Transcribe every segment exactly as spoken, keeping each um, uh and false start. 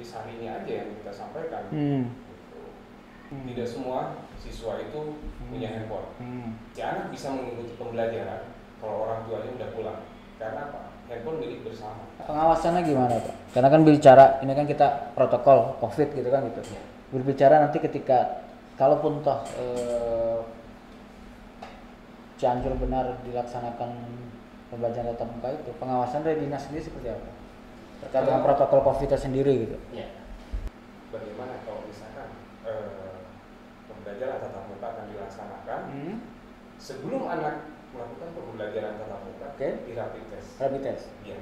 intisarinya aja yang kita sampaikan. Hmm. Gitu. Tidak semua siswa itu hmm. punya handphone. Hmm. Si anak bisa mengikuti pembelajaran kalau orang tuanya udah pulang. Karena apa? Handphone milik bersama. Pengawasannya gimana Pak? Karena kan bicara, ini kan kita protokol COVID gitu kan gitu. Ya. Berbicara nanti ketika, kalaupun toh eh, Cianjur benar dilaksanakan pembelajaran tatap muka itu, pengawasan dari dinas sendiri seperti apa? Terkait dengan protokol COVID sendiri gitu. Ya. Bagaimana kalau misalkan eh, pembelajaran tatap muka akan dilaksanakan, hmm. sebelum anak melakukan pembelajaran tatap muka, okay. di rapid test. Rapid test. Iya.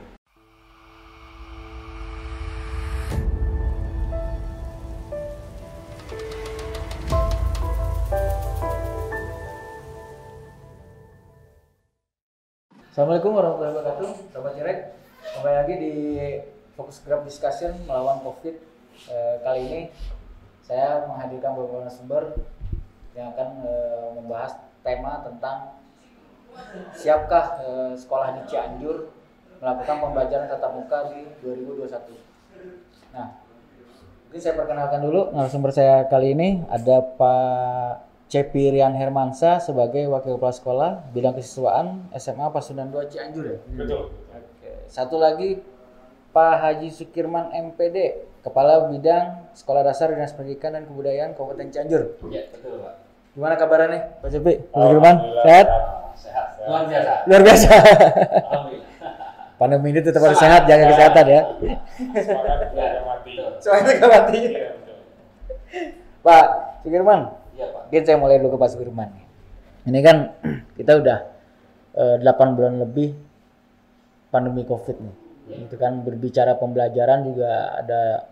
Assalamualaikum warahmatullahi wabarakatuh, Sobat Cirek. Kembali lagi di Focus Grab Discussion melawan COVID. E, kali ini saya menghadirkan beberapa narasumber yang akan e, membahas tema tentang siapkah e, sekolah di Cianjur melakukan pembelajaran tatap muka di dua ribu dua puluh satu. Nah, mungkin saya perkenalkan dulu narasumber saya kali ini ada Pak Cepi Rian Hermansa sebagai Wakil Kepala Sekolah Bidang Kesiswaan S M A Pasundan dua Cianjur ya? Betul. Oke. Satu lagi Pak Haji Sukirman M P D, Kepala Bidang Sekolah Dasar Dinas Pendidikan dan Kebudayaan Kabupaten Cianjur. Iya, betul Pak. Gimana kabarnya nih Pak Cepi? Pak Sukirman? Sehat? Sehat. Luar biasa. Luar biasa. Alhamdulillah. Pandemi ini tetap harus sehat, jaga kesehatan ya. Semangat tidak mati. Semangat tidak mati. Iya, betul. Pak Sukirman. Iya Pak. Mungkin saya mulai dulu ke Pak Sukirman. Ini kan kita udah eh, delapan bulan lebih pandemi COVID nih. Ya. Itu kan berbicara pembelajaran juga ada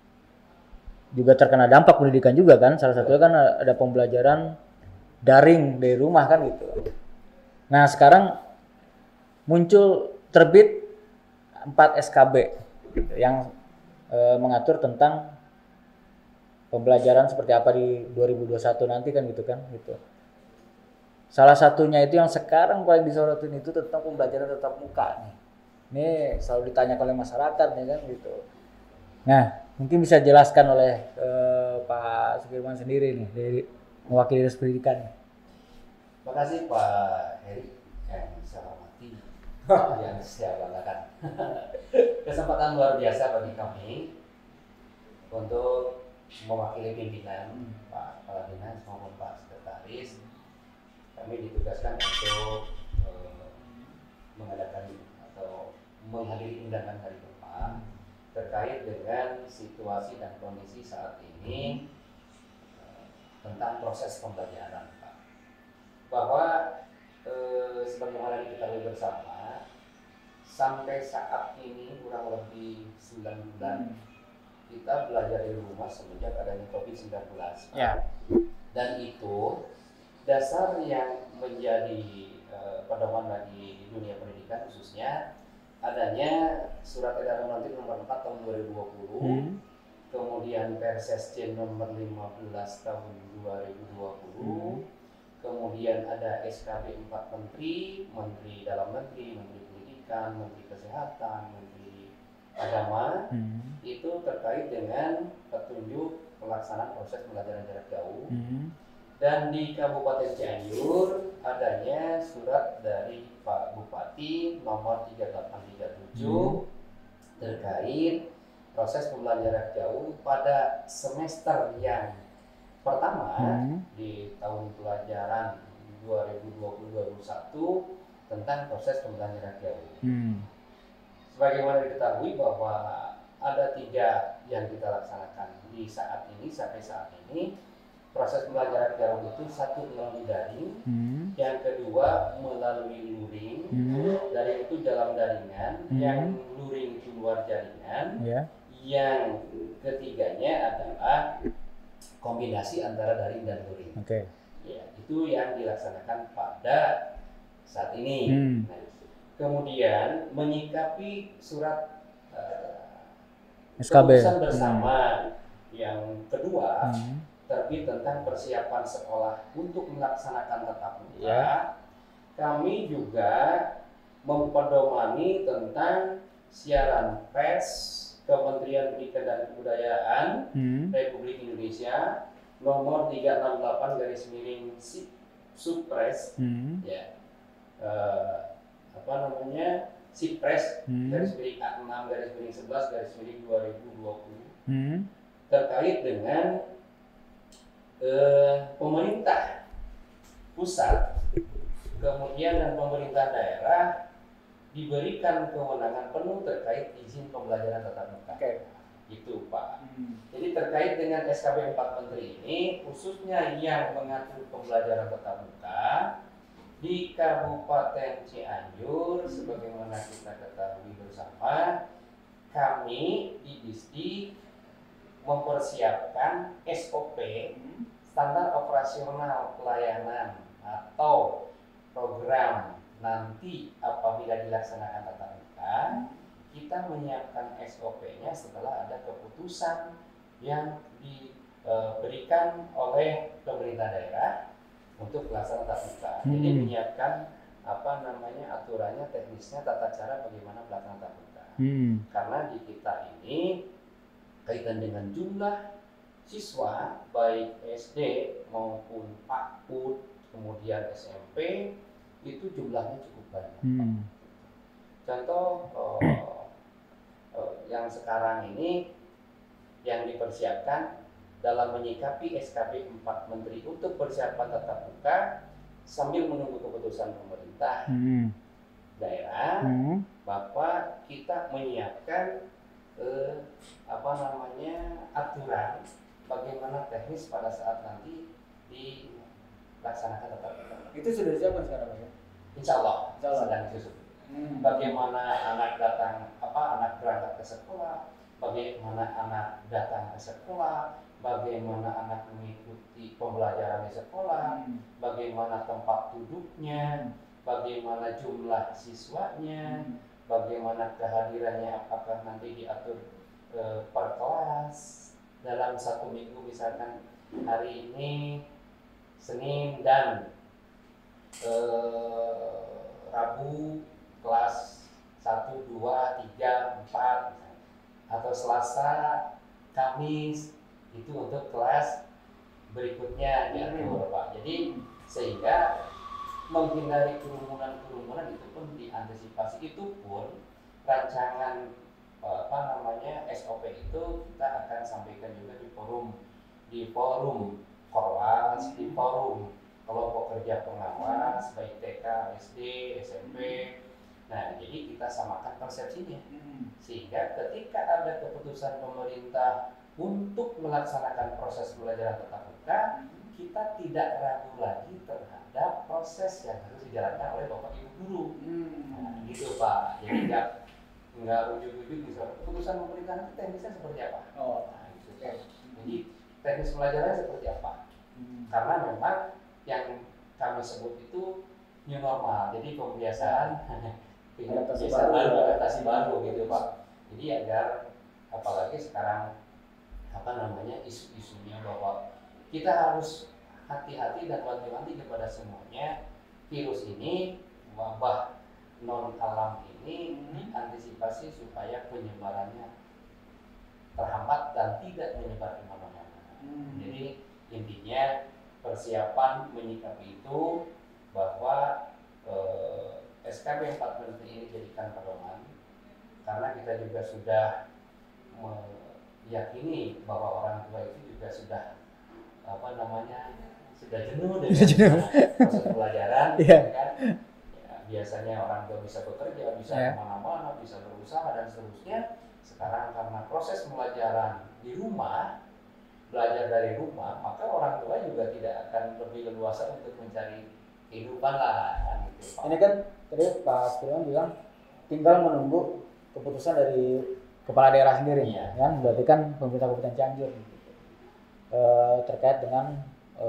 juga terkena dampak pendidikan juga kan. Salah satunya kan ada pembelajaran daring dari rumah kan gitu. Nah sekarang muncul terbit empat S K B gitu, yang eh, mengatur tentang pembelajaran seperti apa di dua ribu dua puluh satu nanti kan gitu kan gitu. Salah satunya itu yang sekarang paling disorotin itu tentang pembelajaran tatap muka nih. Ini selalu ditanya oleh masyarakat ya kan gitu. Nah, mungkin bisa jelaskan oleh uh, Pak Sukirman sendiri nih dari mewakili Dinas Pendidikan. Terima kasih Pak Heri yang saya hormati yang saya banggakan. Kesempatan luar biasa bagi kami untuk mewakili pimpinan Pak Kepala Dinas maupun Pak Sekretaris. Kami ditugaskan untuk eh, mengadakan atau menghadiri undangan hari Bapak terkait dengan situasi dan kondisi saat ini eh, tentang proses pembelajaran Pak. Bahwa eh, sebagaimana diketahui bersama, sampai saat ini kurang lebih sembilan bulan kita belajar di rumah semenjak adanya covid sembilan belas. Ya. Dan itu dasar yang menjadi uh, pedoman bagi dunia pendidikan khususnya adanya Surat Edaran Menteri nomor empat tahun dua ribu dua puluh, hmm. kemudian Persesjen nomor lima belas tahun dua ribu dua puluh, hmm. kemudian ada S K B empat Menteri, Menteri Dalam Negeri, Menteri Pendidikan, Menteri Kesehatan, Menteri Agama, hmm. itu terkait dengan petunjuk pelaksanaan proses pembelajaran jarak jauh. Hmm. Dan di Kabupaten Cianjur adanya surat dari Pak Bupati nomor tiga delapan tiga tujuh hmm. terkait proses pembelajaran jarak jauh pada semester yang pertama hmm. di tahun pelajaran dua ribu dua puluh dua ribu dua puluh satu tentang proses pembelajaran jarak jauh. Hmm. Sebagaimana diketahui bahwa ada tiga yang kita laksanakan di saat ini sampai saat ini. Proses pembelajaran jauh itu satu melalui daring, hmm. yang kedua melalui luring, hmm. dari itu dalam jaringan, hmm. yang luring itu luar jaringan, yeah. yang ketiganya adalah kombinasi antara daring dan luring. Okay. Ya, itu yang dilaksanakan pada saat ini. Hmm. Nah, kemudian menyikapi surat uh, keputusan bersama hmm. yang kedua hmm. terbit tentang persiapan sekolah untuk melaksanakan tatap muka, yeah. kami juga mempedomani tentang siaran pers Kementerian Pendidikan dan Kebudayaan hmm. Republik Indonesia nomor tiga enam delapan garis miring Supres hmm. ya uh, apa namanya Sipres hmm. garis miring A enam garis miring sebelas garis miring dua ribu dua puluh hmm. terkait dengan uh, pemerintah pusat kemudian dan pemerintah daerah diberikan kewenangan penuh terkait izin pembelajaran tatap muka. Okay. Itu Pak. Hmm. Jadi terkait dengan S K B empat Menteri ini, khususnya yang mengatur pembelajaran tatap muka di Kabupaten Cianjur, hmm. sebagaimana kita ketahui bersama, kami di Disdik mempersiapkan S O P, hmm. standar operasional pelayanan atau program nanti apabila dilaksanakan tatap muka, kita menyiapkan S O P-nya setelah ada keputusan yang diberikan oleh pemerintah daerah untuk pelaksanaan tatap muka. Hmm. Jadi menyiapkan apa namanya aturannya, teknisnya, tata cara bagaimana pelaksanaan tatap muka. Hmm. Karena di kita ini kaitan dengan jumlah siswa baik S D maupun PAUD kemudian S M P itu jumlahnya cukup banyak. Hmm. Contoh oh, oh, yang sekarang ini yang dipersiapkan dalam menyikapi S K B empat Menteri untuk persiapan tatap muka sambil menunggu keputusan pemerintah hmm. daerah, hmm. Bapak kita menyiapkan eh, apa namanya aturan bagaimana teknis pada saat nanti dilaksanakan tatap muka. Itu sudah disiapkan sekarang ya? Insya Allah, Insya Allah. Sedang disusun. Hmm. Bagaimana anak datang, apa anak berangkat ke sekolah, bagaimana anak datang ke sekolah, bagaimana anak mengikuti pembelajaran di sekolah, hmm. bagaimana tempat duduknya, bagaimana jumlah siswanya, hmm. bagaimana kehadirannya, apakah nanti diatur e, per kelas dalam satu minggu, misalkan hari ini Senin dan Eh, Rabu kelas satu, dua, tiga, empat atau Selasa, Kamis itu untuk kelas berikutnya diatur Pak. Jadi sehingga menghindari kerumunan-kerumunan itu pun diantisipasi. Itu pun rancangan apa namanya S O P itu kita akan sampaikan juga di forum di forum Korwas, di forum kelompok kerja pengawas baik T K, S D, S M P. Nah, jadi kita samakan persepsinya sehingga ketika ada keputusan pemerintah untuk melaksanakan proses pembelajaran tatap muka, kita tidak ragu lagi terhadap proses yang harus dijalankan oleh Bapak Ibu guru. Nah, gitu Pak. Jadi nggak nggak ujuk-ujuk bisa keputusan pemerintah itu teknisnya seperti apa? Oh, nah, gitu. Jadi teknis pembelajarannya seperti apa? Karena memang yang kami sebut itu new normal, jadi pembiasaan adaptasi baru, adaptasi baru gitu Pak. Jadi agar apalagi sekarang apa namanya isu-isunya bahwa kita harus hati-hati dan wanti-wanti kepada semuanya. Virus ini, wabah non alam ini diantisipasi supaya penyebarannya terhambat dan tidak menyebar kemana-mana. Hmm. Jadi intinya persiapan menyikapi itu bahwa eh, S K B empat Menteri ini jadikan pedoman karena kita juga sudah meyakini bahwa orang tua itu juga sudah apa namanya sudah jenuh dengan proses pelajaran, yeah. kan? Ya, biasanya orang tua bisa bekerja, bisa yeah. kemana-mana, bisa berusaha dan seterusnya. Sekarang karena proses pembelajaran di rumah, belajar dari rumah, maka orang tua juga tidak akan lebih leluasa untuk mencari kehidupan lah. Kan, gitu, Pak. Ini kan tadi Pak Firman bilang tinggal menunggu keputusan dari kepala daerah sendiri, iya. kan? Berarti kan pemerintah Kabupaten Cianjur gitu. E, terkait dengan e,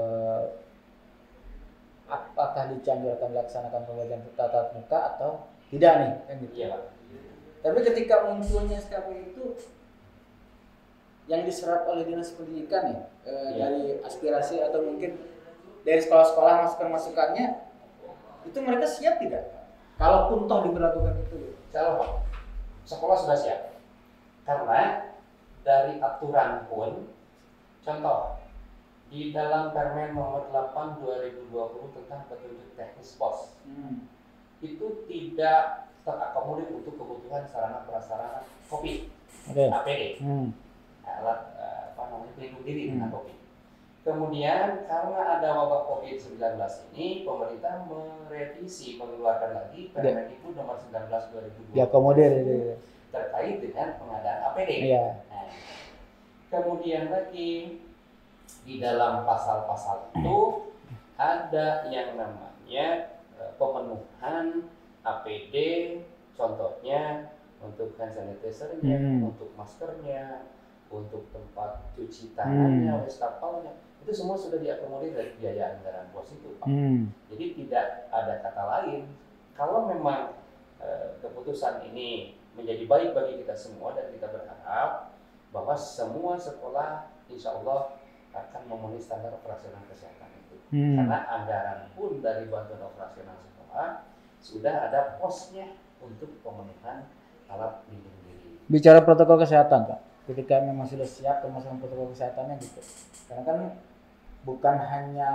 apakah di Cianjur akan melaksanakan pembelajaran tatap muka atau tidak nih, kan gitu. Iya, Pak. Tapi ketika munculnya S K B itu yang diserap oleh dinas pendidikan nih e, ya. dari aspirasi atau mungkin dari sekolah-sekolah masukan-masukannya itu mereka siap tidak? Kalaupun toh diberlakukan itu, Insya Allah Pak, sekolah sudah siap. Karena dari aturan pun, contoh di dalam Permen Nomor delapan dua ribu dua puluh tentang petunjuk teknis pos, hmm. itu tidak terakomodir untuk kebutuhan sarana prasarana COVID, okay. A P D, hmm. alat apa namanya pelindung diri hmm. dengan COVID. Kemudian karena ada wabah COVID sembilan belas ini, pemerintah merevisi mengeluarkan lagi Permendikbud Nomor sembilan belas dua ribu dua puluh diakomodir terkait dengan pengadaan A P D. Yeah. Nah, kemudian lagi di dalam pasal-pasal itu ada yang namanya pemenuhan A P D, contohnya untuk hand sanitizer-nya, hmm. untuk maskernya, untuk tempat cuci tangannya, hmm. wastafelnya, itu semua sudah diakomodir dari biaya anggaran pos itu, Pak. Hmm. Jadi tidak ada kata lain, kalau memang e, keputusan ini menjadi baik bagi kita semua dan kita berharap bahwa semua sekolah insya Allah akan memenuhi standar operasional kesehatan itu. Hmm. Karena anggaran pun dari bantuan operasional sekolah sudah ada posnya untuk pemenuhan alat pelindung diri. Bicara protokol kesehatan, Pak, ketika memang sudah siap termasuk protokol kesehatannya gitu. Karena kan bukan hanya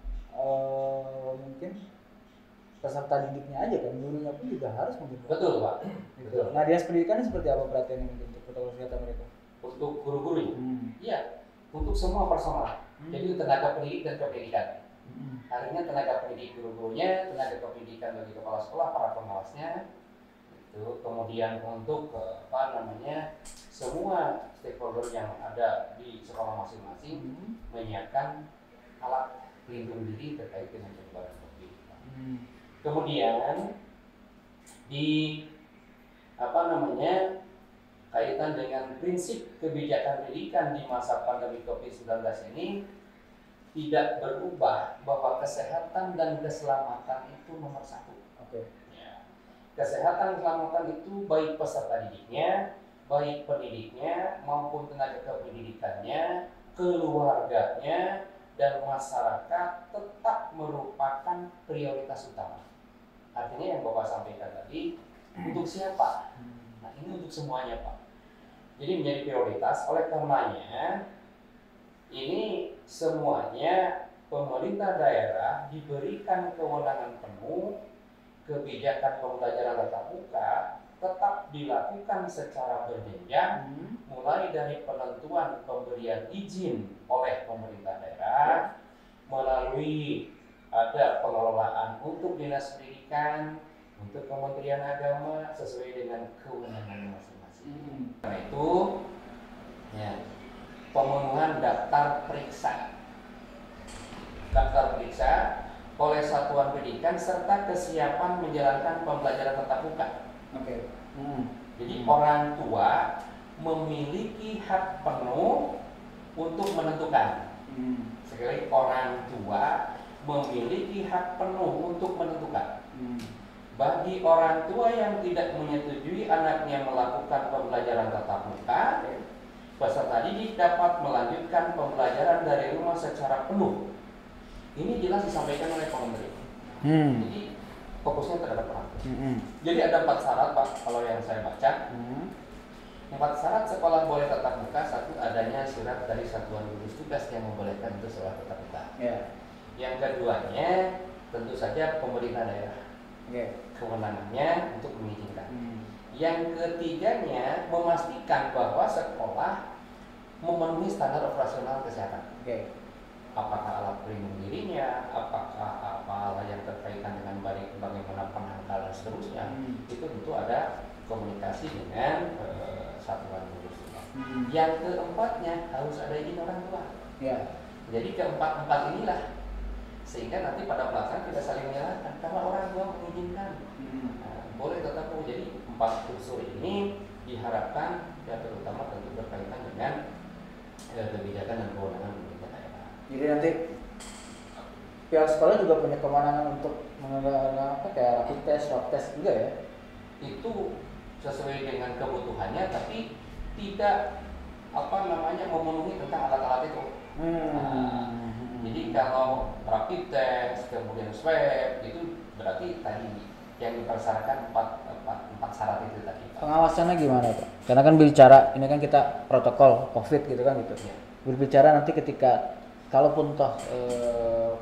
uh, mungkin peserta didiknya aja kan, gurunya pun juga harus mungkin. Betul, Pak. Gitu. Betul. Nah, dinas pendidikan seperti apa perhatiannya untuk protokol kesehatan mereka? Untuk guru-guru, iya. Hmm. Untuk semua personal, hmm. jadi tenaga pendidik dan kependidikan. Hmm. Artinya tenaga pendidik guru-gurunya, tenaga kependidikan bagi kepala sekolah, para pengawasnya. Itu kemudian untuk apa namanya semua stakeholder yang ada di sekolah masing-masing hmm. menyiapkan alat pelindung diri terkait dengan penyebaran COVID. Hmm. Kemudian di apa namanya kaitan dengan prinsip kebijakan pendidikan di masa pandemi COVID sembilan belas ini tidak berubah bahwa kesehatan dan keselamatan itu nomor satu. Oke. Ya. Kesehatan dan keselamatan itu baik peserta didiknya, baik pendidiknya maupun tenaga kependidikannya, keluarganya dan masyarakat tetap merupakan prioritas utama. Artinya yang Bapak sampaikan tadi untuk siapa? Nah ini untuk semuanya, Pak. Jadi menjadi prioritas, oleh karenanya ini semuanya pemerintah daerah diberikan kewenangan penuh, kebijakan pembelajaran tatap muka tetap dilakukan secara berjenjang, hmm. mulai dari penentuan pemberian izin oleh pemerintah daerah, melalui ada pengelolaan untuk dinas pendidikan, untuk Kementerian Agama sesuai dengan kewenangan masing-masing. Hmm. Karena itu, ya, pemenuhan daftar periksa, daftar periksa oleh satuan pendidikan serta kesiapan menjalankan pembelajaran tatap muka. Oke. Okay. Hmm. Jadi hmm. orang tua memiliki hak penuh untuk menentukan. Hmm. Sekali orang tua memiliki hak penuh untuk menentukan. Hmm. Bagi orang tua yang tidak menyetujui anaknya melakukan pembelajaran tatap muka, peserta didik dapat melanjutkan pembelajaran dari rumah secara penuh. Ini jelas disampaikan oleh pemerintah. Hmm. Jadi fokusnya terhadap orang tua. Hmm. Jadi ada empat syarat, Pak, kalau yang saya baca. Hmm. Empat syarat sekolah boleh tatap muka. Satu, adanya surat dari satuan gugus tugas yang membolehkan untuk sekolah tatap muka. Yeah. Yang keduanya tentu saja pemerintah daerah. Okay. Kewenangannya untuk mengizinkan. Hmm. Yang ketiganya memastikan bahwa sekolah memenuhi standar operasional kesehatan. Okay. Apakah alat pelindung dirinya, apakah apa yang terkaitan dengan bagaimana penangkalan dan seterusnya, hmm. itu tentu ada komunikasi dengan uh, satuan gugus tugas. Hmm. Yang keempatnya harus ada izin orang tua. Yeah. Jadi keempat-empat inilah sehingga nanti pada pelaksanaan tidak saling menyalahkan karena orang tua mengizinkan. Hmm. Nah, boleh tetap jadi empat unsur ini diharapkan ya terutama tentu berkaitan dengan ya, kebijakan dan kewenangan pemerintah daerah. Jadi nanti pihak sekolah juga punya kewenangan untuk mengenai apa kayak rapid test, swab test juga ya? Itu sesuai dengan kebutuhannya tapi tidak apa namanya memenuhi tentang alat-alat itu. Hmm. Nah, jadi kalau rapid test kemudian swab itu berarti tadi yang dipersyaratkan empat empat, empat syarat itu tadi. Pak. Pengawasannya gimana Pak? Karena kan bicara ini kan kita protokol COVID gitu kan gitu. Ya. Berbicara nanti ketika kalaupun toh eh,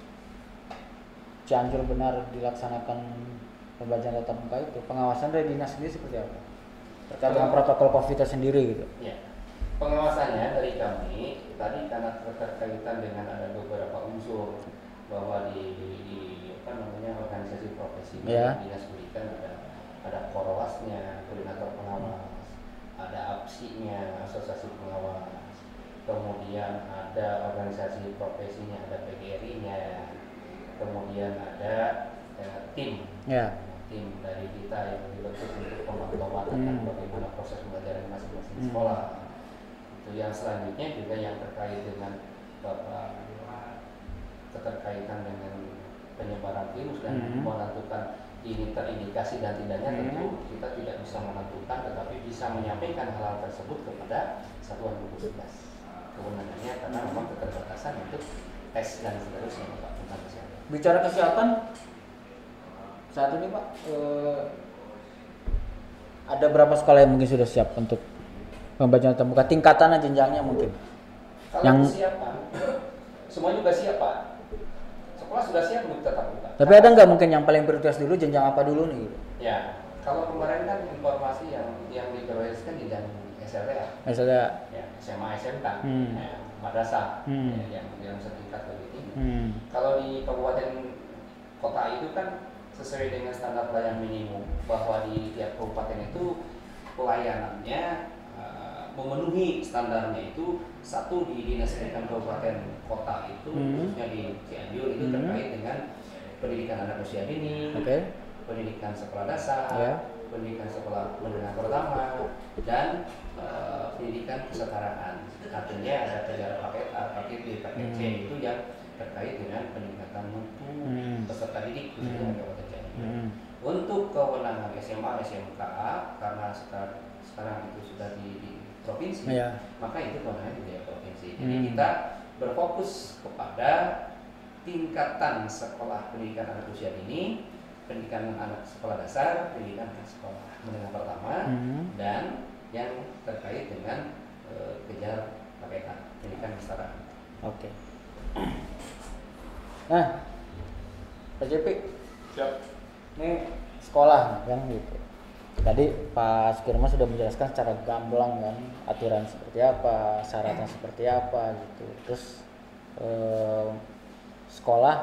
Cianjur benar dilaksanakan pembelajaran tatap muka itu, pengawasan dari dinas sendiri seperti apa? Terkait dengan protokol COVID sendiri gitu. Ya. Pengawasannya dari kami tadi karena terkaitan dengan ada beberapa unsur bahwa di, di apa namanya organisasi profesi yeah. dinas pendidikan ada ada korwasnya, koordinator pengawas, ada A P S I-nya, asosiasi pengawas, kemudian ada organisasi profesinya, ada P G R I-nya, kemudian ada eh, tim. Yeah. tim dari kita yang dibentuk untuk pemantauan tentang hmm. bagaimana proses pembelajaran masing-masing hmm. sekolah. Itu yang selanjutnya juga yang terkait dengan bapak keterkaitan dengan penyebaran virus dan hmm. menentukan ini terindikasi dan tidaknya hmm. tentu kita tidak bisa menentukan, tetapi bisa menyampaikan hal-hal tersebut kepada satuan gugus tugas kewenangannya karena memang keterbatasan untuk tes dan seterusnya Pak tentang kesehatan. Bicara kesehatan saat ini Pak, eh, ada berapa sekolah yang mungkin sudah siap untuk pembelajaran tatap muka? Tingkatan jenjangnya mungkin? Kalau yang siap Pak, semua juga siap Pak. Sekolah sudah siap untuk tatap muka. Tapi ada nggak mungkin yang paling prioritas dulu, jenjang apa dulu nih? Ya, kalau kemarin kan informasi yang yang diprioritaskan jenjang S L A. S L A. Ya, S M A, S M K, hmm. ya, madrasah, hmm. ya, yang yang setingkat lebih tinggi. Hmm. Kalau di kabupaten kota itu kan sesuai dengan standar pelayanan minimum bahwa di tiap kabupaten itu pelayanannya uh, memenuhi standarnya itu satu di dinas pendidikan kabupaten kota itu hmm. khususnya di Cianjur itu hmm. terkait dengan pendidikan anak usia dini, okay. pendidikan sekolah dasar, yeah. pendidikan sekolah menengah pertama dan uh, pendidikan kesetaraan. Artinya ada tiga paket A, paket B, paket C hmm. itu yang terkait dengan peningkatan mutu hmm. peserta didik khususnya hmm. kabupaten Cianjur. Hmm. Untuk kewenangan S M A, S M K karena sekarang, sekarang itu sudah di, di provinsi, yeah. maka itu kewenangan di provinsi. Jadi hmm. kita berfokus kepada tingkatan sekolah pendidikan anak usia dini, pendidikan anak sekolah dasar, pendidikan anak sekolah menengah pertama, hmm. dan yang terkait dengan e, kejar K P K, pendidikan kesetaraan. Oke. Okay. Nah, Pak J P, siap. Ini sekolah kan gitu. Tadi Pak Sukirma sudah menjelaskan secara gamblang kan aturan seperti apa, syaratnya seperti apa gitu. Terus eh, sekolah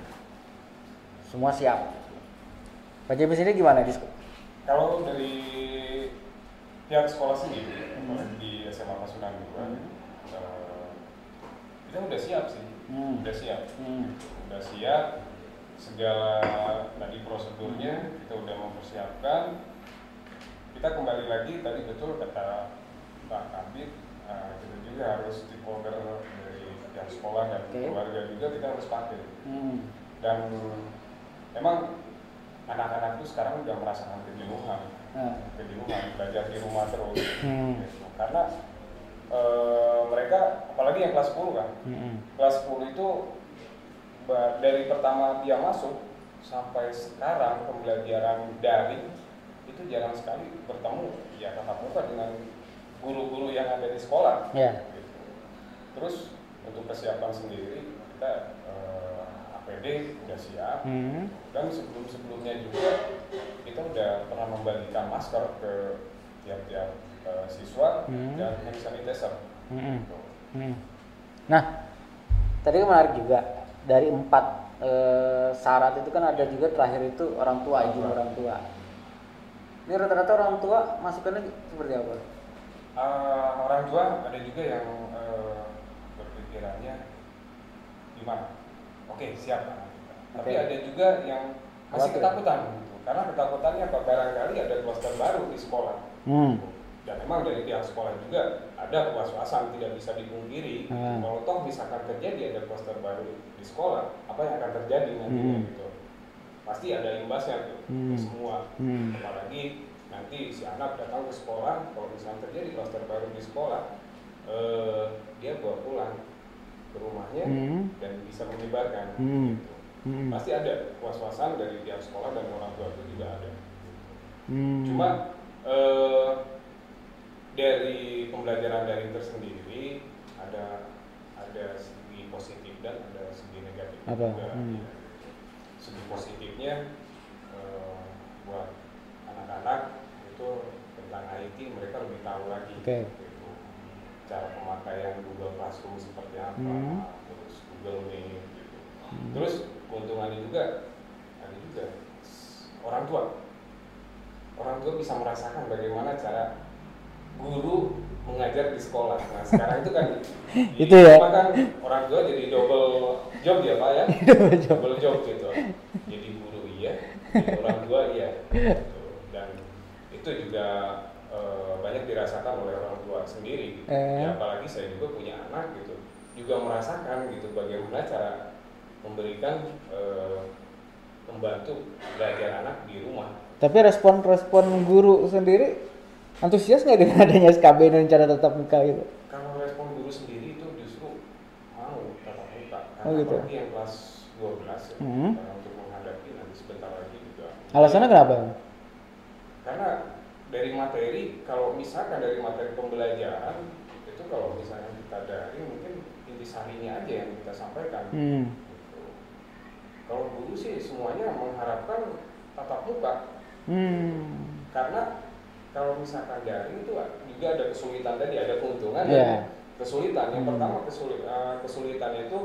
semua siap. Pak J P sendiri gimana di sekolah? Kalau dari pihak sekolah sendiri, hmm. di S M A Pasundan juga, hmm. uh, kita udah siap sih, hmm. udah siap, hmm. udah siap. Segala tadi prosedurnya kita udah mempersiapkan. Kita kembali lagi tadi betul kata Pak Kabit, uh, kita juga harus stakeholder dari pihak sekolah dan okay. keluarga juga kita harus pakai. Hmm. Dan memang anak-anak itu sekarang udah merasakan kejenuhan, hmm. kejenuhan belajar di rumah terus. Hmm. Gitu. Karena uh, mereka apalagi yang kelas sepuluh kan, hmm. kelas sepuluh itu dari pertama dia masuk sampai sekarang pembelajaran daring itu jarang sekali bertemu ya tatap muka dengan guru-guru yang ada di sekolah. Yeah. Gitu. Terus untuk persiapan sendiri kita eh, A P D udah siap mm-hmm. dan sebelum-sebelumnya juga kita udah pernah membagikan masker ke tiap-tiap eh, siswa mm-hmm. dan hand sanitizer. Mm-hmm. Gitu. Mm-hmm. Nah, tadi kan menarik juga. Dari empat e, syarat itu kan ada juga terakhir itu orang tua, izin orang tua. Ini rata-rata orang tua masukannya seperti apa? Uh, orang tua ada juga yang uh, berpikirannya gimana? Oke siap. Okay. Tapi ada juga yang masih Khawatir. ketakutan, gitu. Karena ketakutannya apa? Barangkali ada kluster baru di sekolah. Hmm. Dan memang dari pihak sekolah juga ada was-wasan, tidak bisa dipungkiri. Hmm. Kalau toh misalkan terjadi ada kluster baru di sekolah, apa yang akan terjadi nantinya hmm. gitu? Pasti ada imbasnya tuh hmm. ke semua. Hmm. Apalagi nanti si anak datang ke sekolah, kalau misalnya terjadi kluster baru di sekolah, eh, dia bawa pulang ke rumahnya hmm. dan bisa menyebarkan. Hmm. Gitu. Hmm. Pasti ada was-wasan dari pihak sekolah dan orang tua itu juga ada. Hmm. Cuma eh, dari pembelajaran daring tersendiri ada ada segi positif dan ada segi negatif Apa? juga. Hmm. Segi positifnya eh, buat anak-anak itu tentang I T mereka lebih tahu lagi. Okay. Gitu. Cara pemakaian Google Classroom seperti apa, Hmm. terus Google Meet gitu. Hmm. Terus keuntungannya juga ada juga orang tua. Orang tua bisa merasakan bagaimana cara guru mengajar di sekolah. Nah sekarang itu kan di Itu ya. rumah kan orang tua jadi double job ya Pak ya. Double job gitu. Jadi guru iya, jadi orang tua iya. Gitu. Dan itu juga e, banyak dirasakan oleh orang tua sendiri. Gitu. Eh. Ya apalagi saya juga punya anak gitu, juga merasakan gitu bagaimana cara memberikan e, membantu belajar anak di rumah. Tapi respon-respon guru sendiri antusias nggak dengan adanya S K B dan cara tatap muka gitu? Kalau respon guru sendiri itu justru mau tatap muka, karena Oh, gitu. apalagi yang kelas dua belas ya, Hmm. karena untuk menghadapi nanti sebentar lagi juga. Alasannya kenapa? Karena dari materi, kalau misalkan dari materi pembelajaran itu kalau misalnya kita daring mungkin intisarinya aja yang kita sampaikan. Hmm. Gitu. Kalau guru sih semuanya mengharapkan tatap muka. Hmm. Karena kalau misalkan daring itu juga ada kesulitan tadi, ada keuntungan Yeah. dan kesulitan. Yang Hmm. pertama kesulit, uh, kesulitannya itu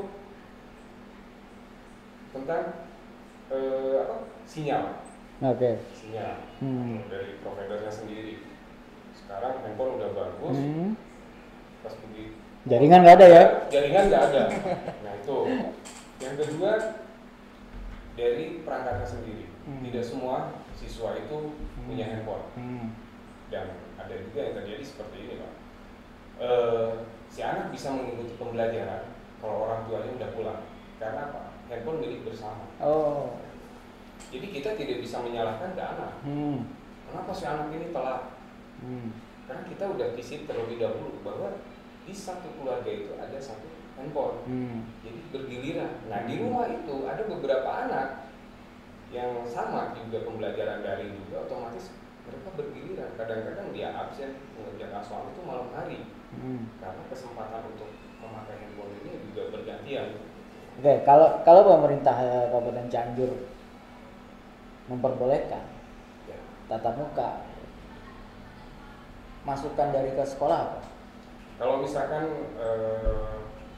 tentang uh, apa? Sinyal. Oke. Okay. Sinyal Hmm. dari providernya sendiri. Sekarang handphone udah bagus, Hmm. pas begitu Jaringan nggak ada ya? Jaringan nggak ada. Nah itu. Yang kedua dari perangkatnya sendiri. Hmm. Tidak semua siswa itu punya handphone. Hmm. Dan ada juga yang terjadi seperti ini Pak. E, si anak bisa mengikuti pembelajaran kalau orang tuanya udah pulang. Karena apa? Handphone milik bersama. Oh. Jadi kita tidak bisa menyalahkan ke anak. Hmm. Kenapa si anak ini telat? Hmm. Karena kita udah visit terlebih dahulu bahwa di satu keluarga itu ada satu handphone. Hmm. Jadi bergiliran. Nah di rumah itu ada beberapa anak yang sama juga pembelajaran daring juga, otomatis mereka bergiliran. Kadang-kadang dia absen mengerjakan soal itu malam hari. Hmm. Karena kesempatan untuk memakai handphone ini juga bergantian. Oke, okay, kalau kalau pemerintah eh, Kabupaten Cianjur memperbolehkan Ya. tatap muka, masukan dari ke sekolah apa? Kalau misalkan eh,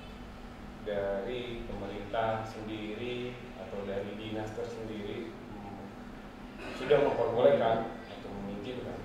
dari pemerintah sendiri atau dari dinas tersendiri hmm, sudah memperbolehkan atau mengizinkan,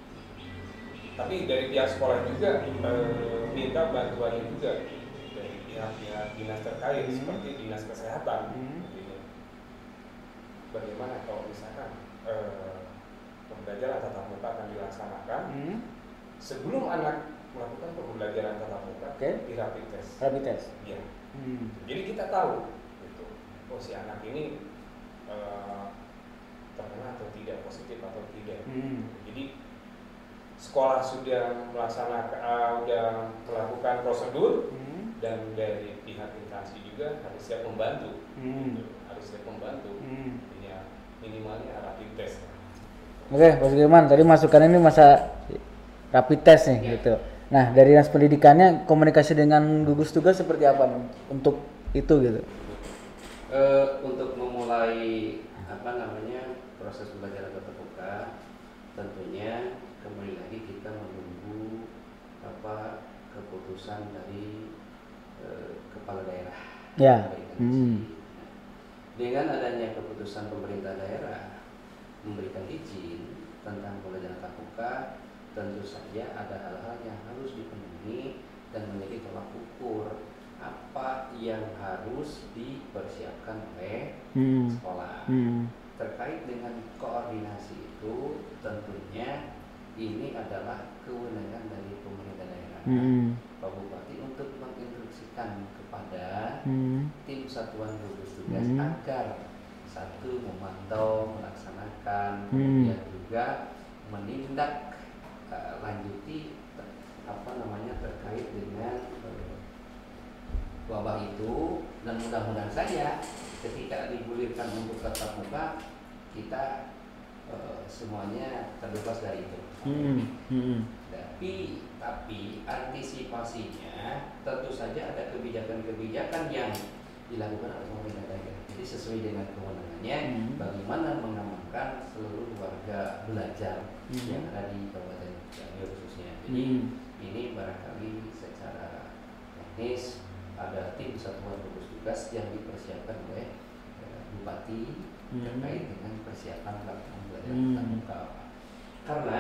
tapi dari pihak sekolah juga eh, minta bantuannya juga dari pihak-pihak dinas terkait, Hmm. seperti dinas kesehatan. Hmm. Gitu. Bagaimana kalau misalkan eh, pembelajaran tatap muka akan dilaksanakan Hmm. sebelum anak melakukan pembelajaran tatap muka, Oke. di rapid test. Rapid test. Ya. Hmm. Jadi kita tahu, gitu. Oh si anak ini uh, terkena atau tidak, positif atau tidak. Hmm. Jadi sekolah sudah melaksanakan, uh, sudah melakukan prosedur, Hmm. dan dari pihak instansi juga harus siap membantu. Hmm. Gitu. Harus siap membantu. Hmm. Ya, minimalnya rapid test. Oke, Pak Sudirman, tadi masukan ini masa rapid test nih, Ya. gitu. Nah, dari dinas pendidikannya komunikasi dengan gugus tugas seperti apa nih untuk itu gitu? Eh, untuk memulai apa namanya proses pembelajaran tatap muka, tentunya kembali lagi kita menunggu apa keputusan dari eh, kepala daerah. Ya. Memberikan Hmm. izin. Dengan adanya keputusan pemerintah daerah memberikan izin tentang pembelajaran tatap muka, tentu saja ada hal-hal yang harus dipenuhi dan menjadi tolak ukur apa yang harus dipersiapkan oleh Hmm. sekolah. Hmm. Terkait dengan koordinasi itu, tentunya ini adalah kewenangan dari pemerintah daerah, Hmm. Pak Bupati, untuk menginstruksikan kepada Hmm. tim satuan gugus tugas Hmm. agar satu memantau, melaksanakan, Hmm. kemudian juga menindak uh, lanjuti ter- apa namanya terkait dengan uh, wabah itu, dan mudah-mudahan saja ketika digulirkan untuk tatap muka kita uh, semuanya terbebas dari itu. Hmm. Hmm. Tapi tapi antisipasinya tentu saja ada kebijakan-kebijakan yang dilakukan oleh pemerintah daerah. Jadi sesuai dengan kewenangannya, hmm. bagaimana mengamankan seluruh warga belajar hmm. yang ada di Kabupaten Cianjur khususnya. Jadi hmm. ini barangkali secara teknis ada tim satuan gugus tugas yang dipersiapkan oleh eh, Bupati hmm. terkait dengan persiapan pelaksanaan pembelajaran tatap muka. Karena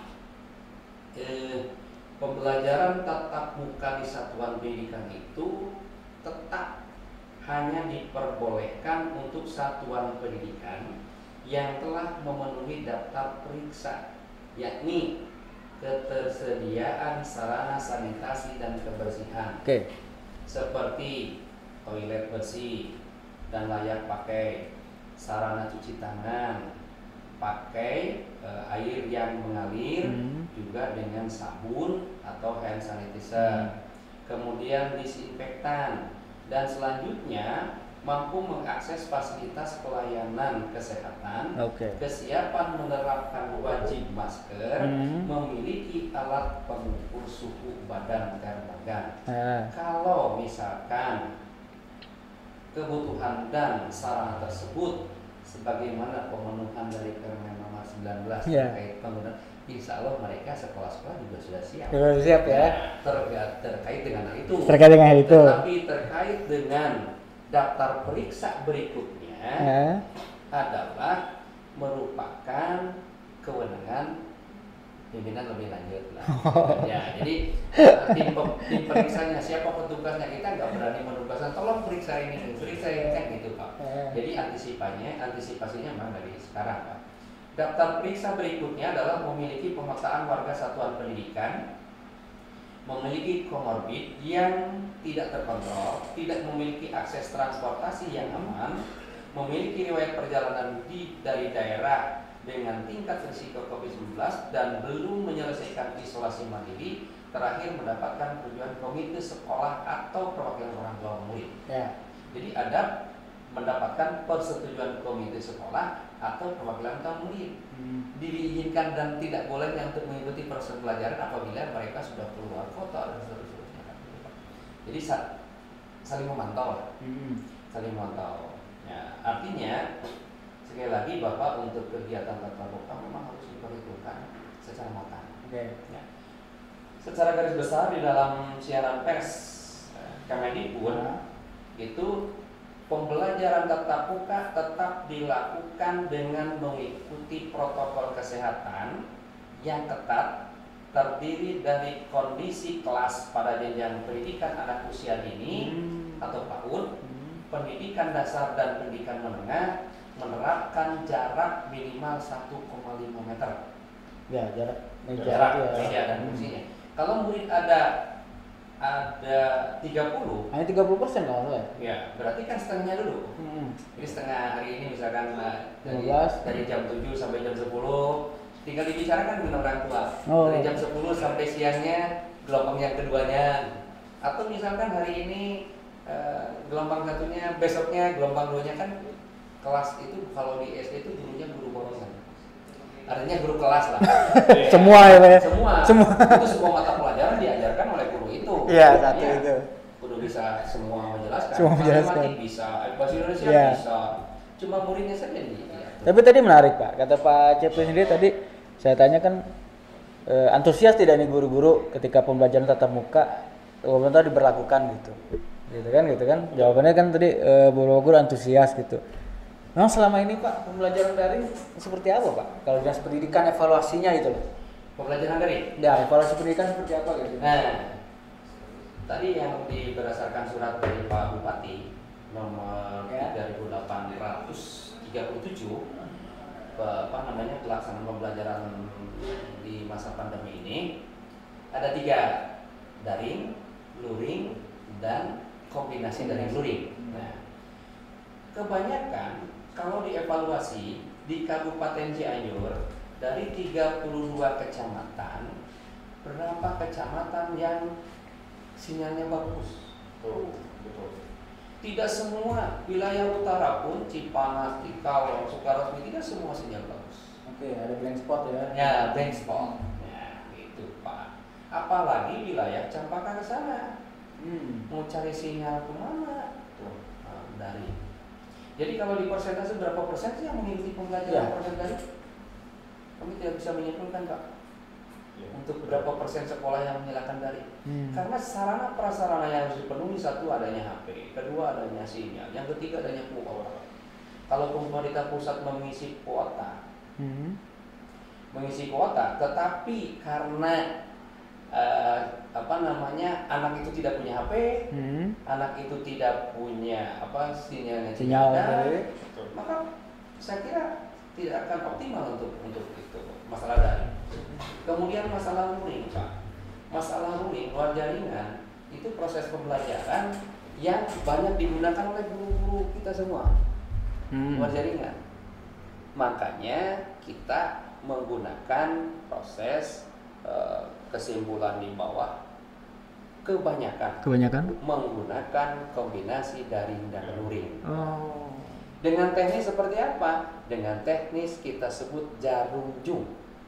eh, pembelajaran tatap muka di satuan pendidikan itu tetap hanya diperbolehkan untuk satuan pendidikan yang telah memenuhi daftar periksa, yakni ketersediaan sarana sanitasi dan kebersihan, okay. seperti toilet bersih dan layak pakai, sarana cuci tangan, pakai e, air yang mengalir hmm. juga dengan sabun atau hand sanitizer, hmm. kemudian disinfektan, dan selanjutnya mampu mengakses fasilitas pelayanan kesehatan, okay. kesiapan menerapkan wajib masker, hmm. memiliki alat pengukur suhu badan termogan. Ah. Kalau misalkan kebutuhan dan sarana tersebut sebagaimana pemenuhan dari Permen Nomor sembilan belas yeah. terkait penggunaan, insya Allah mereka sekolah-sekolah juga sudah siap. Sudah siap ya. Terkait, terkait dengan hal itu. Terkait dengan hal itu. Tetapi terkait dengan daftar periksa berikutnya yeah. adalah merupakan kewenangan pimpinan lebih lanjut lah. Ya, jadi tim, tim periksanya siapa petugasnya, kita nggak berani menugaskan tolong periksa ini, periksa ini kan gitu Pak. Jadi antisipasinya, antisipasinya memang dari sekarang Pak. Daftar periksa berikutnya adalah memiliki pemetaan warga satuan pendidikan, memiliki komorbid yang tidak terkontrol, tidak memiliki akses transportasi yang aman, memiliki riwayat perjalanan di dari daerah dengan tingkat risiko covid sembilan belas dan belum menyelesaikan isolasi mandiri, terakhir mendapatkan persetujuan komite sekolah atau perwakilan orang tua murid. Ya. Jadi ada mendapatkan persetujuan komite sekolah atau perwakilan orang tua murid. Hmm. Diizinkan dan tidak bolehnya untuk mengikuti proses pelajaran apabila mereka sudah keluar foto dan seterusnya. Jadi saling memantau, hmm. saling memantau. Ya, artinya sekali lagi Bapak untuk kegiatan tatap muka memang harus diperhitungkan secara matang. Okay. Ya. Secara garis besar di dalam siaran pers Kemendikbud uh. itu pembelajaran tatap muka tetap dilakukan dengan mengikuti protokol kesehatan yang ketat, terdiri dari kondisi kelas pada jenjang pendidikan anak usia dini hmm. atau PAUD, hmm. pendidikan dasar dan pendidikan menengah, menerapkan jarak minimal satu koma lima meter. Ya, jarak meja, jarak ya. meja dan kursinya. Hmm. Kalau murid ada ada tiga puluh. Hanya tiga puluh persen kalau ya? Ya, berarti kan setengahnya dulu. Hmm. Jadi setengah hari ini misalkan dari, dari jam tujuh sampai jam sepuluh, tinggal dibicarakan dengan orang tua. Oh. Dari jam sepuluh sampai siangnya gelombang yang keduanya. Atau misalkan hari ini uh, gelombang satunya, besoknya gelombang duanya kan. Kelas itu kalau di S D itu gurunya guru borongan, artinya guru kelas lah. Semua ya Pak? Semua. Semua. Itu semua mata pelajaran diajarkan oleh guru itu. Iya satu ya. Itu. Guru bisa semua menjelaskan. Semua menjelaskan. Matematik bisa, bahasa Indonesia ya. Bisa. Cuma muridnya saja nih. Ya. Tapi tadi menarik Pak, kata Pak Cepri sendiri tadi saya tanya kan e, antusias tidak nih guru-guru ketika pembelajaran tatap muka pemerintah diberlakukan gitu, gitu kan, gitu kan? Jawabannya kan tadi e, guru-guru antusias gitu. Memang selama ini Pak, pembelajaran daring seperti apa Pak? Kalau dinas pendidikan evaluasinya itu loh. Pembelajaran daring? Ya, evaluasi pendidikan seperti apa gitu? Nah, tadi yang di, berdasarkan surat dari Pak Bupati nomor ya. tiga ribu delapan ratus tiga puluh tujuh apa namanya pelaksanaan pembelajaran di masa pandemi ini ada tiga, daring, luring, dan kombinasi daring luring. Nah, kebanyakan kalau dievaluasi di Kabupaten Cianjur dari tiga puluh dua kecamatan, berapa kecamatan yang sinyalnya bagus? Tuh, betul. Tidak semua wilayah utara pun, Cipanas, Tikal, Sukaresmi, tidak semua sinyal bagus. Oke, ada blank spot ya. Ya, blank spot. Ya, itu Pak. Apalagi wilayah Cempaka ke sana. Hmm. Mau cari sinyal kemana? Tuh, nah, dari. Jadi kalau di persentase berapa persen sih yang mengikuti pembelajaran ya. Proses dari? Kami tidak bisa menyimpulkan Pak. Ya. Untuk berapa persen sekolah yang menyalakan dari? Hmm. Karena sarana prasarana yang harus dipenuhi, satu adanya H P, kedua adanya sinyal, yang ketiga adanya kuota. Kalau pemerintah pusat mengisi kuota, hmm. mengisi kuota, tetapi karena uh, apa namanya anak itu tidak punya H P, hmm. anak itu tidak punya apa sinyalnya sinyal, dari, maka saya kira tidak akan optimal untuk untuk itu masalah daring. Kemudian masalah luring, Pak. Masalah luring luar jaringan itu proses pembelajaran yang banyak digunakan oleh guru-guru kita semua. Hmm. Luar jaringan. Makanya kita menggunakan proses uh, kesimpulan di bawah kebanyakan kebanyakan menggunakan kombinasi daring dan luring. Oh. Dengan teknis seperti apa? Dengan teknis kita sebut jarum jung.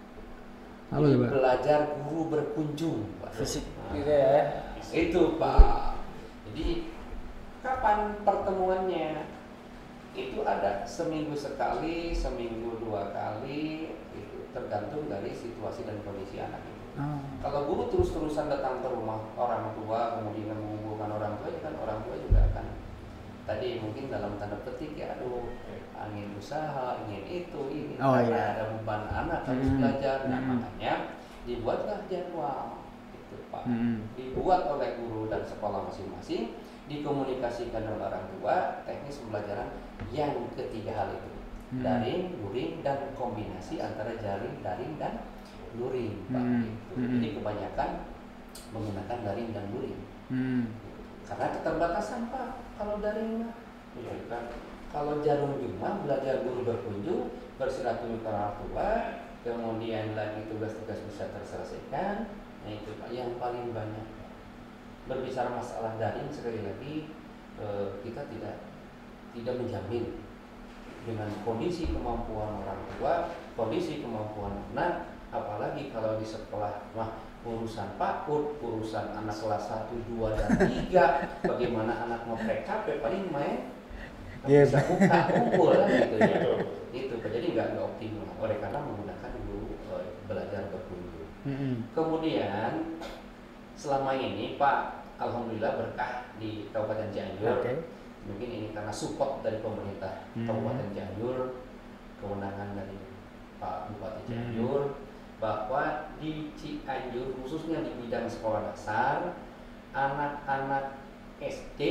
Halo, Jadi, Pak. Belajar guru berkunjung, Pak. Fisik gitu ya. Itu, Pak. Jadi kapan pertemuannya? Itu ada seminggu sekali, seminggu dua kali, itu tergantung dari situasi dan kondisi anak itu. Oh. Kalau guru terus-terusan datang ke rumah orang tua, kemudian mengumpulkan orang tua, kan orang tua juga akan tadi mungkin dalam tanda petik ya, aduh, ingin usaha, ingin itu, ini oh, karena iya. ada beban anak harus hmm. belajar, nah hmm. makanya dibuatlah jadwal, itu Pak, hmm. dibuat oleh guru dan sekolah masing-masing, dikomunikasikan oleh orang tua, teknis pembelajaran yang ketiga hal itu, hmm. daring, luring, dan kombinasi antara jaring, daring, dan luring, Pak. Hmm. Gitu. Hmm. Jadi kebanyakan menggunakan daring dan luring, hmm. karena keterbatasan Pak. Kalau daring mah, ya kan. Kalau jarum jumlah belajar guru berkunjung, bersilaturahmi ke orang tua, kemudian lagi tugas-tugas bisa terselesaikan. Nah itu Pak yang paling banyak. Berbicara masalah daring sekali lagi eh, kita tidak tidak menjamin dengan kondisi kemampuan orang tua, kondisi kemampuan anak, apalagi kalau di sekolah mah urusan PAUD, urusan anak kelas satu, dua, dan tiga, bagaimana anak ngeprek H P paling main yeah. bisa buka kumpul kan gitu ya. Itu jadi nggak nggak optimal oleh karena menggunakan guru uh, belajar berkunjung. Mm-hmm. Kemudian selama ini Pak, alhamdulillah berkah di Kabupaten Cianjur. Okay. Mungkin ini karena support dari pemerintah mm-hmm. Kabupaten Cianjur, kewenangan dari Pak Bupati Cianjur. Mm-hmm. Bahwa di Cianjur khususnya di bidang sekolah dasar, anak-anak S D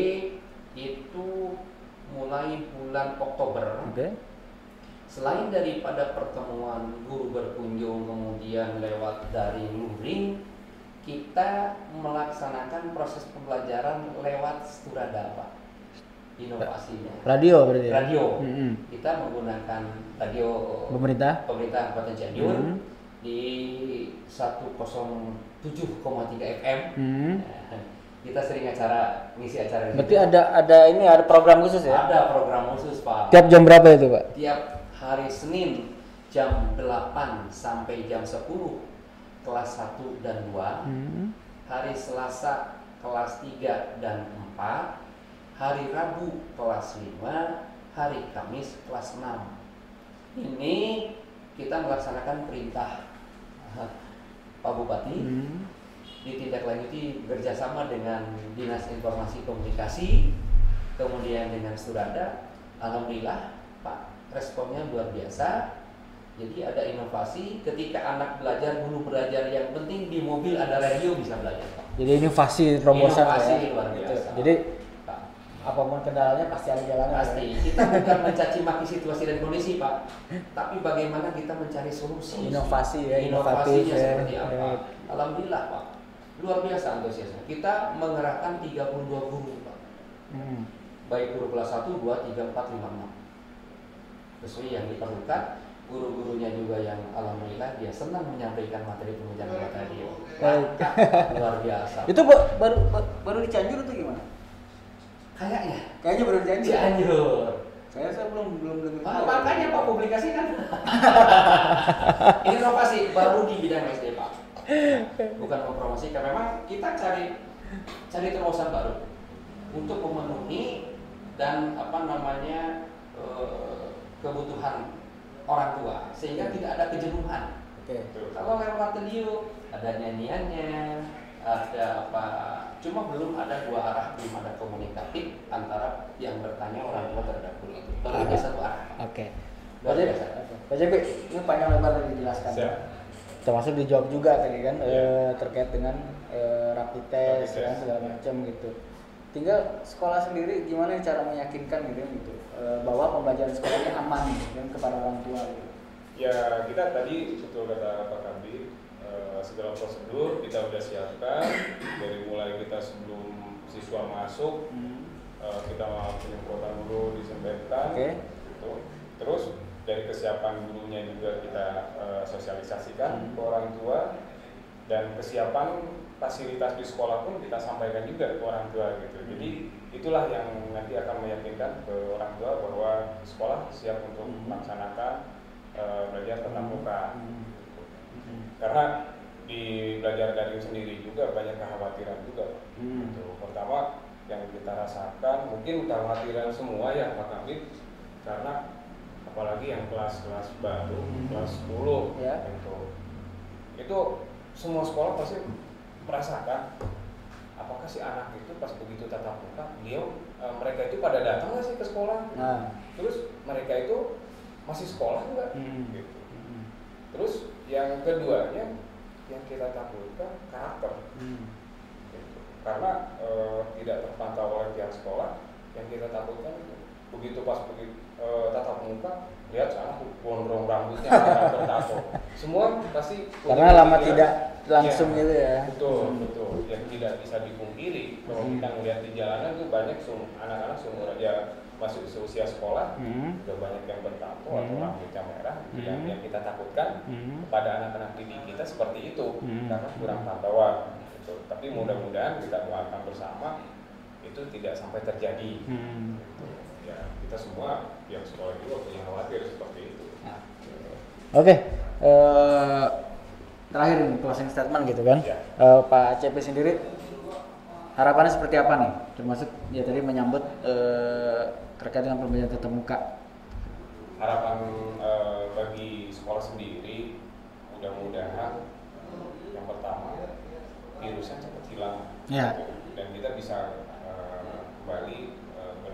itu mulai bulan Oktober. Okay. Selain daripada pertemuan guru berkunjung kemudian lewat daring luring, kita melaksanakan proses pembelajaran lewat Sturada, Pak. Inovasinya. Radio berarti. Ya? Radio. Mm-hmm. Kita menggunakan radio pemerintah pemerintah Kabupaten Cianjur. Mm-hmm. Di seratus tujuh koma tiga F M. Hmm. Kita sering acara ngisi acara. Berarti gitu. ada ada ini ada program khusus ya? Ada program khusus Pak. Tiap jam berapa itu Pak? Tiap hari Senin jam delapan sampai jam sepuluh kelas satu dan dua. Hmm. Hari Selasa kelas tiga dan empat. Hari Rabu kelas lima. Hari Kamis kelas enam. Ini kita melaksanakan perintah Pak Bupati, hmm. ditindaklanjuti bekerjasama dengan Dinas Informasi Komunikasi, kemudian dengan Sturada. Alhamdulillah Pak, responnya luar biasa. Jadi ada inovasi ketika anak belajar, guru belajar, yang penting di mobil ada radio bisa belajar Pak. Jadi inovasi terobosan inovasi ya. luar biasa. Jadi apapun kendalanya pasti ada jalannya. Pasti. Ya? Kita bukan mencaci maki situasi dan kondisi Pak, tapi bagaimana kita mencari solusi. Inovasi ya, inovasinya ya, seperti apa? Ya. Alhamdulillah Pak, luar biasa antusiasnya. Kita mengerahkan tiga puluh dua guru Pak, hmm. baik guru kelas satu, dua, tiga, empat, lima, enam. Sesuai yang diperlukan. Guru-gurunya juga yang alhamdulillah dia senang menyampaikan materi pembelajaran lewat radio. Luar biasa. Itu baru baru di Cianjur atau gimana? Kayaknya. Kayaknya baru di Cianjur. Cianjur. Saya saya belum belum dengar. Ah, makanya Pak publikasikan. Ini inovasi baru di bidang S D Pak. Bukan mempromosikan, memang kita cari cari terobosan baru untuk memenuhi dan apa namanya eh, kebutuhan orang tua sehingga tidak ada kejenuhan. Oke. Kalau lewat radio ada nyanyiannya, ada apa, cuma belum ada dua arah, belum ada komunikatif antara yang bertanya orang tua terhadap guru itu. Baru ada satu arah. Oke. Luar Jadi, biasa. Pak J B, ini panjang lebar tadi dijelaskan. Siap. Termasuk dijawab juga tadi kan Iya. eh, terkait dengan eh, rapid test Rapid kan test. segala macam gitu. Tinggal sekolah sendiri gimana cara meyakinkan gitu gitu eh, bahwa pembelajaran sekolahnya aman gitu, kan kepada orang tua gitu. Ya kita tadi betul kata Pak Kabdi, eh, segala prosedur kita udah siapkan dari mulai kita sebelum siswa masuk, Hmm. eh, kita penyemprotan dulu disinfektan, Oke. gitu. Terus dari kesiapan gurunya juga kita eh, sosialisasikan Hmm. ke orang tua, dan kesiapan fasilitas di sekolah pun kita sampaikan juga ke orang tua gitu. Jadi itulah yang nanti akan meyakinkan ke orang tua bahwa sekolah siap untuk Hmm. melaksanakan uh, belajar tatap muka. Hmm. Hmm. Karena di belajar daring sendiri juga banyak kekhawatiran juga. Hmm. Gitu. Pertama yang kita rasakan mungkin kekhawatiran semua ya Pak Kabit, karena apalagi yang kelas-kelas baru, Hmm. kelas sepuluh Ya. gitu. Itu semua sekolah pasti merasakan apakah si anak itu pas begitu tatap muka, dia e, mereka itu pada datang nggak sih ke sekolah? Nah. Terus mereka itu masih sekolah nggak? Hmm. Gitu. Hmm. Terus yang keduanya yang kita takutkan karakter, Hmm. gitu. Karena e, tidak terpantau oleh pihak sekolah, yang kita takutkan itu begitu pas begitu e, tatap muka, lihat anak gondrong rambutnya, anak bertato, semua pasti punya Karena lama pikiran, tidak langsung ya, gitu ya. betul Hmm. betul, yang tidak bisa dipungkiri kalau Hmm. kita melihat di jalanan tuh banyak sum, anak-anak seumur aja masuk seusia sekolah, Hmm. udah banyak yang bertato atau Hmm. rambutnya merah, gitu. yang, Hmm. yang kita takutkan Hmm. kepada anak-anak didik kita seperti itu, Hmm. karena kurang pantauan gitu. Tapi mudah-mudahan kita doakan bersama itu tidak sampai terjadi. Hmm. Gitu. Ya kita semua yang sekolah juga punya khawatir seperti itu. Oke, eh, terakhir nih closing statement gitu kan, Ya. Eh, Pak C P sendiri harapannya seperti apa nih? Termasuk ya tadi menyambut eh, terkait dengan pembelajaran tatap muka. Harapan eh, bagi sekolah sendiri, mudah-mudahan yang pertama virusnya cepat hilang, Ya. gitu. Dan kita bisa eh, kembali eh, ber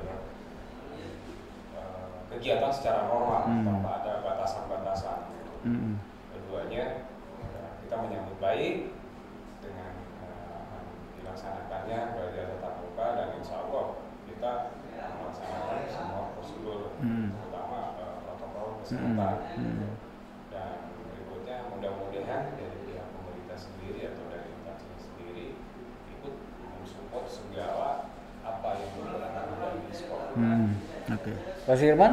eh, kegiatan secara normal Hmm. tanpa ada batasan-batasan. Hmm. Keduanya eh, kita menyambut baik dengan eh, dilaksanakannya belajar tatap muka, dan insya Allah kita melaksanakan semua prosedur, Hmm. terutama eh, protokol Hmm. kesehatan. Hmm. Dan berikutnya mudah-mudahan dari pihak pemerintah sendiri atau dari instansi sendiri ikut mensupport segala apa yang berkaitan dengan di sekolah. Hmm. Oke. Pak Firman?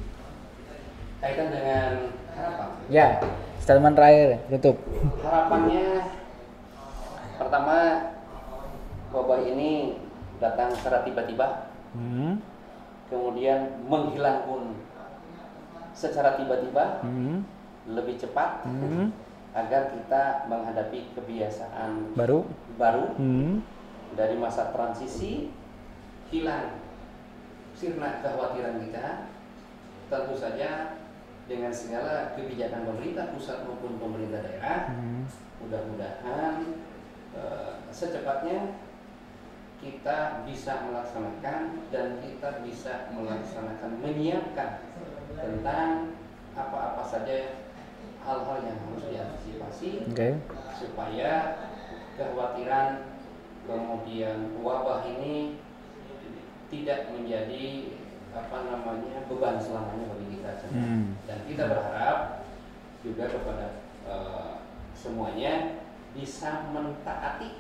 Kaitan dengan harapan. Ya, statement terakhir tutup. Harapannya pertama, wabah ini datang secara tiba-tiba, Hmm. kemudian menghilang pun secara tiba-tiba, Hmm. lebih cepat, Hmm. agar kita menghadapi kebiasaan Baru? baru Hmm. dari masa transisi, hilang sirna kekhawatiran kita. Tentu saja dengan segala kebijakan pemerintah pusat maupun pemerintah daerah, Hmm. mudah-mudahan eh, secepatnya kita bisa melaksanakan dan kita bisa melaksanakan menyiapkan tentang apa-apa saja hal-hal yang harus diantisipasi Oke. supaya kekhawatiran kemudian wabah ini tidak menjadi apa namanya beban selamanya bagi kita semua. Hmm. Dan kita berharap juga kepada eh, semuanya bisa mentaati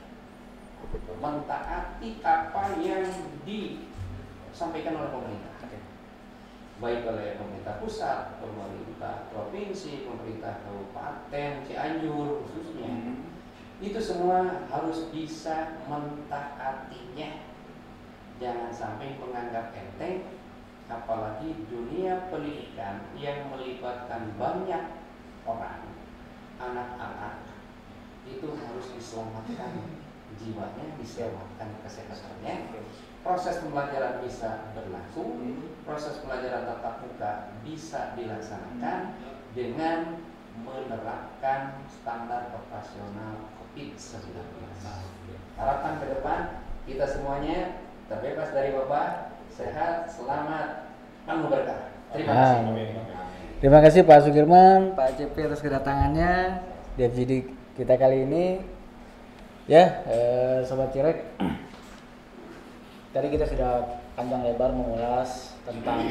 mentaati apa yang disampaikan oleh pemerintah, baik oleh pemerintah pusat, pemerintah provinsi, pemerintah kabupaten Cianjur khususnya. Itu semua harus bisa mentaatinya, jangan sampai menganggap enteng apalagi dunia pendidikan yang melibatkan banyak orang, anak-anak itu harus diselamatkan jiwanya, diselamatkan kesehatannya. Proses pembelajaran bisa berlangsung, proses pelajaran tatap muka bisa dilaksanakan dengan menerapkan standar operasional covid sembilan belas. Harapan ke depan kita semuanya terbebas dari wabah, sehat, selamat, penuh berkah. Terima kasih. Terima kasih Pak Sugirman, Pak C P atas kedatangannya di F G D kita kali ini. Ya, eh, Sobat Cirek, tadi kita sudah panjang lebar mengulas tentang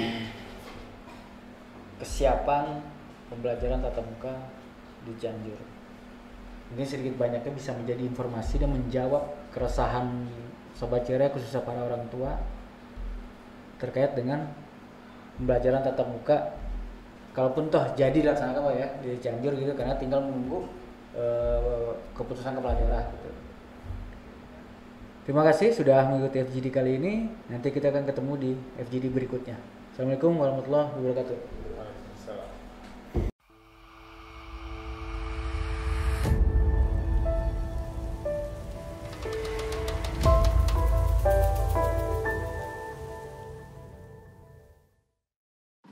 kesiapan pembelajaran tatap muka di Cianjur. Ini sedikit banyaknya bisa menjadi informasi dan menjawab keresahan Sobat Cirek, khususnya para orang tua terkait dengan pembelajaran tatap muka. Kalaupun toh jadi dilaksanakan Pak ya di Cianjur gitu, karena tinggal menunggu uh, keputusan kepala daerah gitu. Terima kasih sudah mengikuti F G D kali ini. Nanti kita akan ketemu di F G D berikutnya. Assalamualaikum warahmatullahi wabarakatuh.